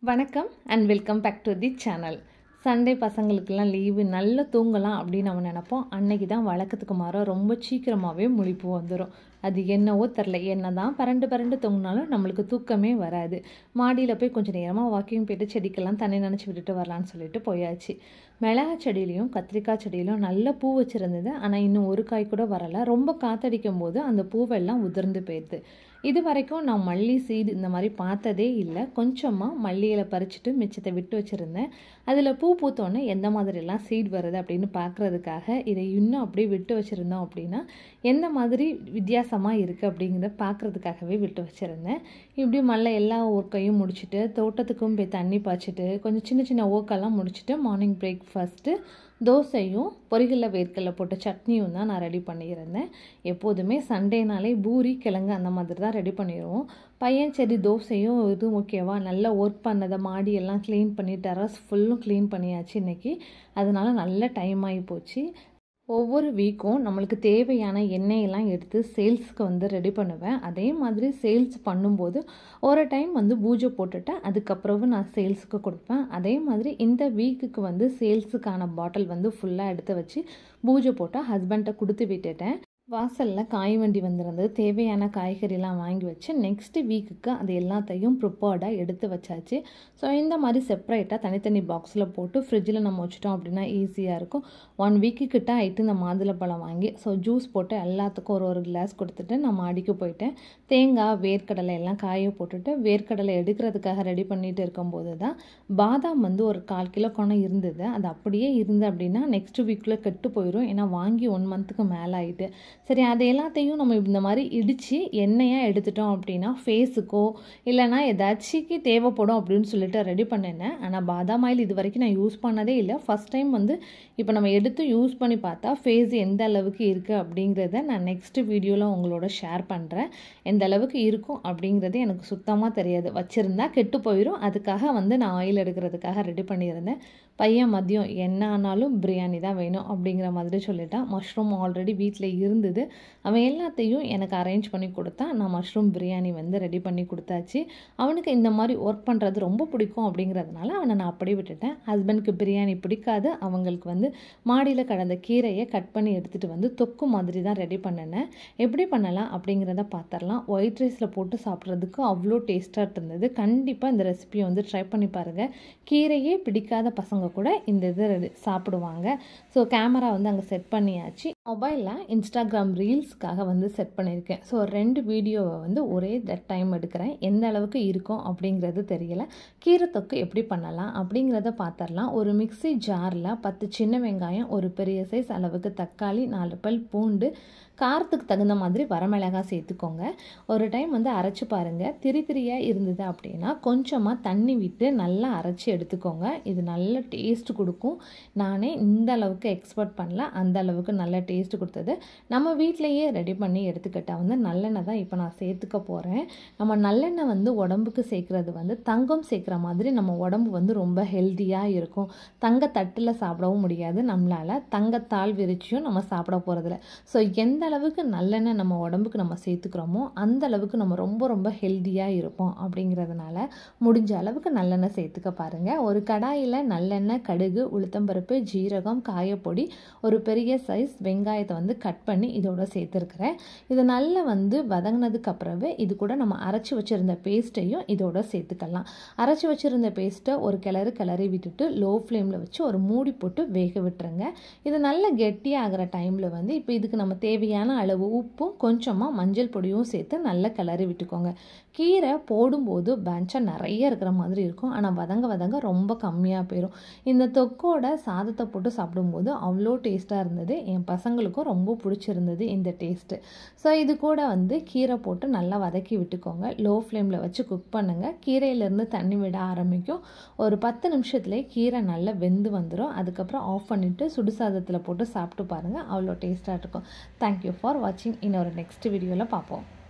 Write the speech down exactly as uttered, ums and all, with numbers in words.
வணக்கம் and welcome back to the channel. Sunday பசங்களுக்கெல்லாம் leave நல்லா தூங்கலாம் அப்படின்னு நம்ம நினைப்போம். அன்னைக்கு தான் வழக்கத்துக்கு மாற ரொம்ப சீக்கிரமாகவே முழிப்பு வந்துடும். அது என்னவோ தெரில, என்ன தான் பரண்டு பரண்டு தூங்கினாலும் நம்மளுக்கு தூக்கமே வராது. மாடியில் போய் கொஞ்சம் நேரமாக வாக்கிங் போய்ட்டு செடிக்கெல்லாம் தண்ணி நினச்சி விட்டுட்டு வரலான்னு சொல்லிட்டு போயாச்சு. மிளகா செடியிலையும் கத்திரிக்காய் செடியிலும் நல்ல பூ வச்சுருந்தது. ஆனால் இன்னும் ஒரு காய் கூட வரலை. ரொம்ப காற்றடிக்கும் போது அந்த பூவெல்லாம் உதிர்ந்து போயிடுது. இது வரைக்கும் நான் மல்லி சீடு இந்த மாதிரி பார்த்ததே இல்லை. கொஞ்சமாக மல்லியில் பறிச்சுட்டு மிச்சத்தை விட்டு வச்சுருந்தேன். அதில் பூ பூத்தோன்னே எந்த மாதிரிலாம் சீடு வருது அப்படின்னு பார்க்குறதுக்காக இதை இன்னும் அப்படியே விட்டு வச்சுருந்தோம் அப்படின்னா எந்த மாதிரி வித்தியாசமாக இருக்குது அப்படிங்கிறத பார்க்குறதுக்காகவே விட்டு வச்சுருந்தேன். இப்படி மல்ல எல்லா ஒர்க்கையும் முடிச்சுட்டு தோட்டத்துக்கும் போய் தண்ணி பாய்ச்சிட்டு கொஞ்சம் சின்ன சின்ன ஒர்க்கெல்லாம் முடிச்சுட்டு மார்னிங் பிரேக்ஃபாஸ்ட்டு தோசையும் பொரிகல்ல வேர்க்கடலை போட்ட சட்னியும் தான் நான் ரெடி பண்ணியிருந்தேன். எப்போதுமே சண்டேனாலே பூரி கிழங்கு அந்த மாதிரி தான் ரெடி பண்ணிடுவோம். பையன் சரி தோசையும் இதுவும் ஓகேவா, நல்லா ஒர்க் பண்ணதை மாடியெல்லாம் க்ளீன் பண்ணி டெரஸ் ஃபுல்லும் க்ளீன் பண்ணியாச்சு இன்றைக்கி. அதனால நல்ல டைம் ஆகி போச்சு. ஒவ்வொரு வீக்கும் நம்மளுக்கு தேவையான எண்ணெயெல்லாம் எடுத்து சேல்ஸுக்கு வந்து ரெடி பண்ணுவேன். அதே மாதிரி சேல்ஸ் பண்ணும்போது ஒரு டைம் வந்து பூஜை போட்டுட்டு அதுக்கப்புறம் நான் சேல்ஸுக்கு கொடுப்பேன். அதே மாதிரி இந்த வீக்குக்கு வந்து சேல்ஸுக்கான பாட்டில் வந்து ஃபுல்லாக எடுத்து வச்சு பூஜை போட்டு ஹஸ்பண்ட்டை கொடுத்து விட்டுட்டேன். வாசலில் காய் வண்டி வந்திருந்தது. தேவையான காய்கறிலாம் வாங்கி வச்சு நெக்ஸ்ட்டு வீக்குக்கு அது எல்லாத்தையும் ப்ரிப்பேர்டாக எடுத்து வச்சாச்சு. ஸோ இந்த மாதிரி செப்பரேட்டாக தனித்தனி பாக்ஸில் போட்டு ஃப்ரிட்ஜில் நம்ம வச்சுட்டோம் அப்படின்னா ஈஸியாக இருக்கும். ஒன் வீக்கு கிட்ட ஆகிட்டு இந்த மாதுளப்பழம் வாங்கி ஸோ ஜூஸ் போட்டு எல்லாத்துக்கும் ஒரு ஒரு கிளாஸ் கொடுத்துட்டு நான் மாடிக்கு போயிட்டேன். தேங்காய் வேர்க்கடலை எல்லாம் காய போட்டுட்டு வேர்க்கடலை எடுக்கிறதுக்காக ரெடி பண்ணிட்டு இருக்கும்போது தான் பாதாம் வந்து ஒரு கால் கிலோ கொணம் இருந்தது. அது அப்படியே இருந்து அப்படின்னா நெக்ஸ்ட் வீக்கில் கெட்டு போயிடும். ஏன்னா வாங்கி ஒன் மந்த்துக்கு மேலே ஆகிட்டு. சரி, அது எல்லாத்தையும் நம்ம இந்த மாதிரி இடித்து எண்ணெயாக எடுத்துட்டோம் அப்படின்னா ஃபேஸுக்கோ இல்லைனா ஏதாச்சுக்கு தேவைப்படும் அப்படின்னு சொல்லிட்டு ரெடி பண்ணினேன். ஆனால் பாதாம் ஆயில் இது வரைக்கும் நான் யூஸ் பண்ணதே இல்லை. ஃபஸ்ட் டைம் வந்து இப்போ நம்ம எடுத்து யூஸ் பண்ணி பார்த்தா ஃபேஸ் எந்த அளவுக்கு இருக்குது அப்படிங்கிறத நான் நெக்ஸ்ட் வீடியோவில் உங்களோட ஷேர் பண்ணுறேன். எந்த அளவுக்கு இருக்கும் அப்படிங்கிறது எனக்கு சுத்தமாக தெரியாது. வச்சுருந்தா கெட்டு போயிடும். அதுக்காக வந்து நான் ஆயில் எடுக்கிறதுக்காக ரெடி பண்ணியிருந்தேன். பையன் மதியம் என்ன ஆனாலும் பிரியாணி தான் வேணும் அப்படிங்கிற மாதிரி சொல்லிட்டான். மஷ்ரூம் ஆல்ரெடி வீட்டில் இருந்தது. அவன் எல்லாத்தையும் எனக்கு அரேஞ்ச் பண்ணி கொடுத்தா நான் மஷ்ரூம் பிரியாணி வந்து ரெடி பண்ணி கொடுத்தாச்சு. அவனுக்கு இந்த மாதிரி ஒர்க் பண்ணுறது ரொம்ப பிடிக்கும் அப்படிங்கிறதுனால அவனை நான் அப்படியே விட்டுட்டேன். ஹஸ்பண்டுக்கு பிரியாணி பிடிக்காது. அவங்களுக்கு வந்து மாடியில் கடந்த கீரையை கட் பண்ணி எடுத்துகிட்டு வந்து தொக்கு மாதிரி தான் ரெடி பண்ணினேன். எப்படி பண்ணலாம் அப்படிங்கிறத பார்த்துடலாம். ஒயிட் ரைஸில் போட்டு சாப்பிட்றதுக்கு அவ்வளோ டேஸ்ட்டாக இருந்தது. கண்டிப்பாக இந்த ரெசிபியை வந்து ட்ரை பண்ணி பாருங்கள். கீரையே பிடிக்காத பசங்க கூட இந்த இது சாப்பிடுவாங்க. ஸோ கேமரா வந்து அங்கே செட் பண்ணியாச்சு. மொபைலில் இன்ஸ்டாகிராம் ரீல்ஸ்க்காக வந்து செட் பண்ணியிருக்கேன். ஸோ ரெண்டு வீடியோவை வந்து ஒரே டைம் எடுக்கிறேன். எந்த அளவுக்கு இருக்கும் அப்படிங்கிறது தெரியல. கீரை தொக்கு எப்படி பண்ணலாம் அப்படிங்கிறத பார்த்துடலாம். ஒரு மிக்சி ஜாரில் பத்து சின்ன வெங்காயம், ஒரு பெரிய சைஸ் அளவுக்கு தக்காளி, நாலு பல் பூண்டு, காரத்துக்கு தகுந்த மாதிரி வரமிளகாய் சேர்த்துக்கோங்க. ஒரு டைம் வந்து அரைச்சி பாருங்கள். திரி திரியாக இருந்தது அப்படின்னா கொஞ்சமாக தண்ணி விட்டு நல்லா அரைச்சி எடுத்துக்கோங்க. இது நல்ல டேஸ்ட் கொடுக்கும். நானே இந்த அளவுக்கு எக்ஸ்பெக்ட் பண்ணல, அந்த அளவுக்கு நல்ல டேஸ்ட் கொடுத்தது. நம்ம வீட்டிலையே ரெடி பண்ணி எடுத்துக்கிட்டால் வந்து நல்லெண்ணெய் தான் இப்போ நான் சேர்த்துக்க போகிறேன். நம்ம நல்லெண்ணெய் வந்து உடம்புக்கு சேர்க்குறது வந்து தங்கம் சேர்க்குற மாதிரி நம்ம உடம்பு வந்து ரொம்ப ஹெல்த்தியாக இருக்கும். தங்க தட்டில் சாப்பிடவும் முடியாது நம்மளால். தங்கத்தால் விரிச்சியும் நம்ம சாப்பிட போகிறதில்ல. ஸோ எந்த அளவுக்கு நல்லெண்ணெய் நம்ம உடம்புக்கு நம்ம சேர்த்துக்கிறோமோ அந்த அளவுக்கு நம்ம ரொம்ப ரொம்ப ஹெல்த்தியாக இருப்போம். அப்படிங்கிறதுனால முடிஞ்ச அளவுக்கு நல்லெண்ணெய் சேர்த்துக்க பாருங்கள். ஒரு கடாயில் நல்லெண்ணெய், கடுகு, உளுத்தம்பருப்பு, ஜீரகம், காயப்பொடி, ஒரு பெரிய சைஸ் வெங்காயத்தை வந்து கட் பண்ணி இதோட சேர்த்துருக்கிறேன். இது நல்லா வந்து வதங்கினதுக்கு அப்புறமே இது கூட நம்ம அரைச்சி வச்சுருந்த பேஸ்ட்டையும் இதோட சேர்த்துக்கலாம். அரைச்சி வச்சுருந்த பேஸ்ட்டை ஒரு கிளறு கிளறி விட்டுட்டு லோ ஃப்ளேமில் வச்சு ஒரு மூடி போட்டு வேக விட்டுருங்க. இது நல்லா கெட்டியாகிற டைமில் வந்து இப்போ இதுக்கு நம்ம தேவையான அளவு உப்பும் கொஞ்சமாக மஞ்சள் பொடியும் சேர்த்து நல்லா கிளறி விட்டுக்கோங்க. கீரை போடும்போது பேன்ச்சாக நிறைய இருக்கிற மாதிரி இருக்கும். ஆனால் வதங்க வதங்க ரொம்ப கம்மியாக போயிடும். இந்த தொக்கோட சாதத்தை போட்டு சாப்பிடும்போது அவ்வளோ டேஸ்ட்டாக இருந்தது. என் பசங்களுக்கும் ரொம்ப பிடிச்சிருந்தது இந்த டேஸ்ட்டு. ஸோ இது கூட வந்து கீரை போட்டு நல்லா வதக்கி விட்டுக்கோங்க. லோ ஃப்ளேமில் வச்சு குக் பண்ணுங்கள். கீரையிலேருந்து தண்ணி விட ஆரம்பிக்கும். ஒரு பத்து நிமிஷத்துலேயே கீரை நல்லா வெந்து வந்துடும். அதுக்கப்புறம் ஆஃப் பண்ணிவிட்டு சுடுசாதத்தில் போட்டு சாப்பிட்டு பாருங்கள். அவ்வளோ டேஸ்ட்டாக இருக்கும். தேங்க்யூ ஃபார் வாட்சிங். இன்னொரு நெக்ஸ்ட் வீடியோவில் பார்ப்போம்.